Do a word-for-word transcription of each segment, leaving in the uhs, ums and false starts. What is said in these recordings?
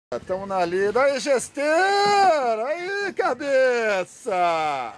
Estamos na lida. Aí, Gesteira! Aí, cabeça!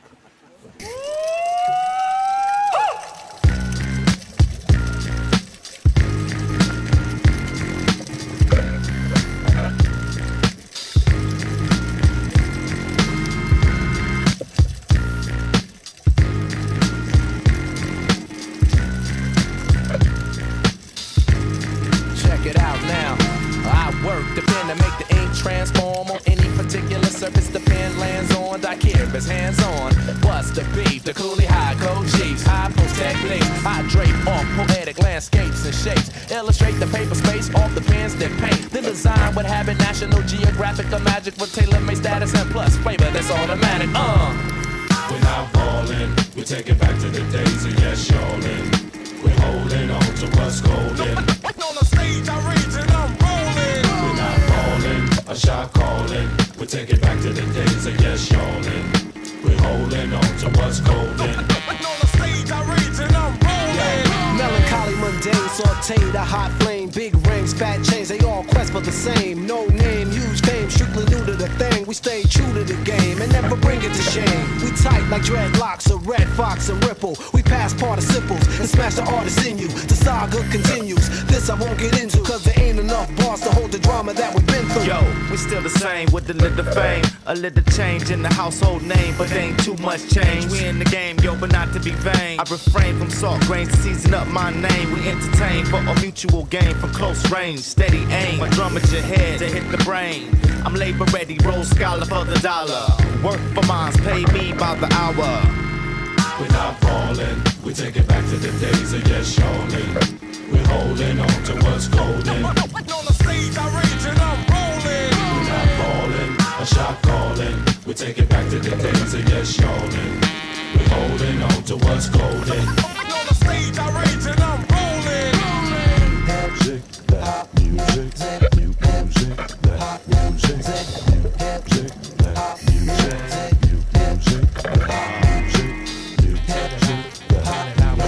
Check it out now. I work the pen to make the ink transform on any particular surface the pen lands on. Dicarious hands-on. What's the beef? The coolie high code chiefs. High post techniques. I drape off poetic landscapes and shapes. Illustrate the paper space off the pens that paint. The design would have it National Geographic or Magic for tailor-made status and plus flavor that's automatic. Uh. We're not falling. We take it back to the days of yes, y'allin'. We're holding on to what's golden. On the stage, I rage and I'm rolling. We're not falling, a shot calling. We take it back to the days of yes, y'allin'. We're holding on to what's golden. On the stage, I rage and I'm rolling. Melancholy, mundane, sauteed, a hot flame, big rings, fat chains, they all quest for the same. No name, huge fame, strictly new to the thing. We stay true to the game and never bring it to shame. We tight like dreadlocks, a red fox and ripple. We pass participles and smash the artist in you. The saga continues. This I won't get into, cause there ain't enough bars to hold the drama that we've been through. Yo, we still the same with a little fame, a little change in the household name, but ain't too much change. We in the game, yo, but not to be vain. I refrain from salt grains to season up my name. We entertain for a mutual gain from close range, steady aim. My drum at your head to hit the brain. I'm labor ready, roll scholar for the dollar. Work for mines, pay me by the hour. We're not falling. We take it back to the days of yes, y'allin'. We're holding on to what's golden. On the stage, I rage and I'm rolling. We're not falling, a shot calling. We take it back to the days of yes, y'allin'. We're holding on to what's golden. On the stage, I rage and I'm rolling. Music, that music, new music, that music, new music, that music, new music, new music, that music, new music, that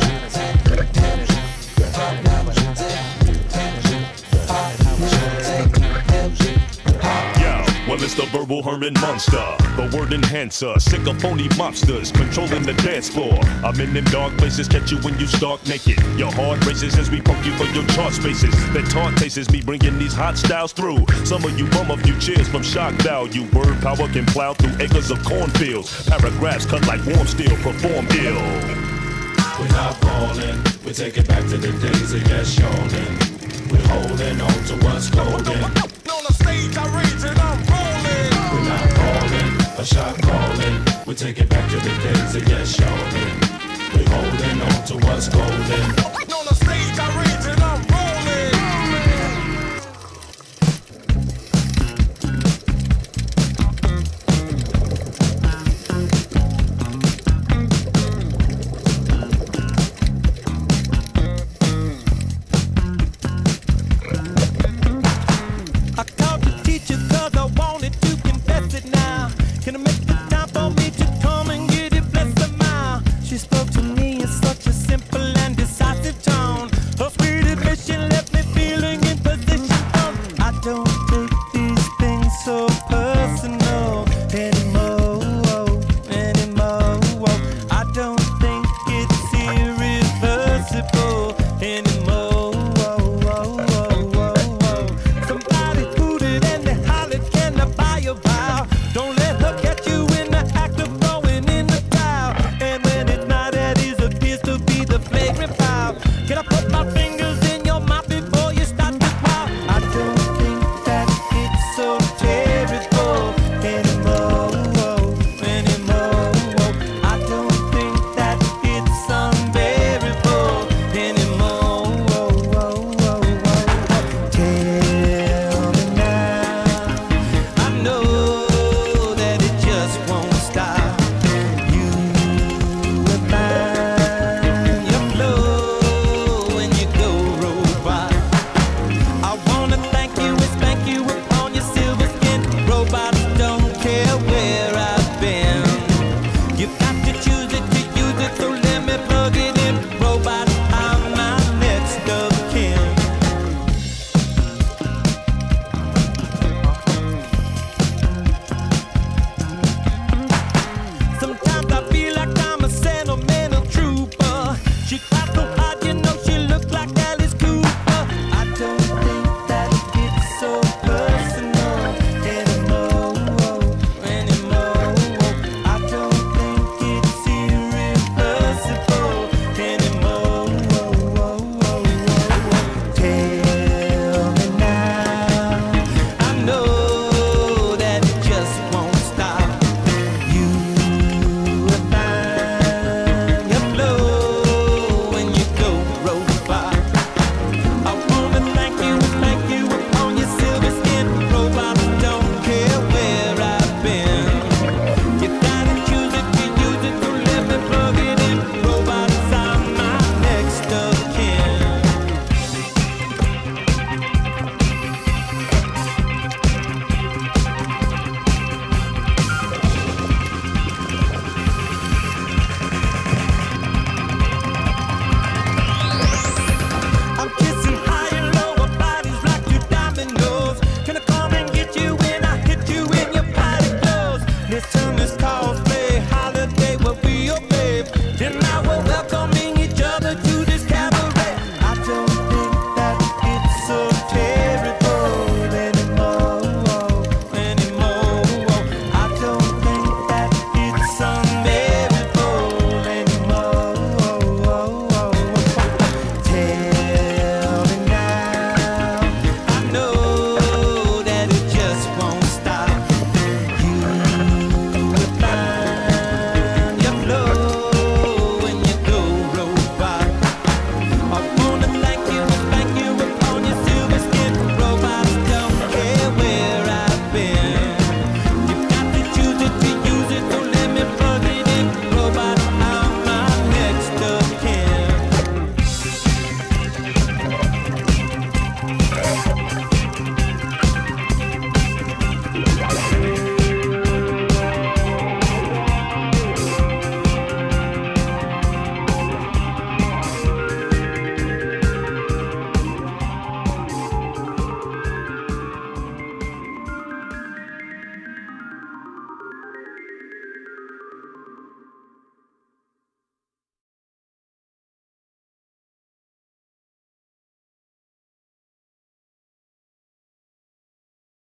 Well, it's the verbal Herman Monster, the word enhancer, sick of phony mobsters, controlling the dance floor. I'm in them dark places, catch you when you stark naked. Your heart races as we poke you for your chart spaces. That taunt tastes me bringing these hot styles through. Some of you bum a few cheers from shock value. Word power can plow through acres of cornfields. Paragraphs cut like warm steel, perform ill. We're not falling. We take it back to the days of yes, y'allin'. We're holding on to what's golden. On the stage, I rage and I'm rolling. We're not falling, a shot calling. We take it back to the days of yes, y'allin'. We're holding on to what's golden. On the stage, I rage and I'm rolling. I called the teacher cause I want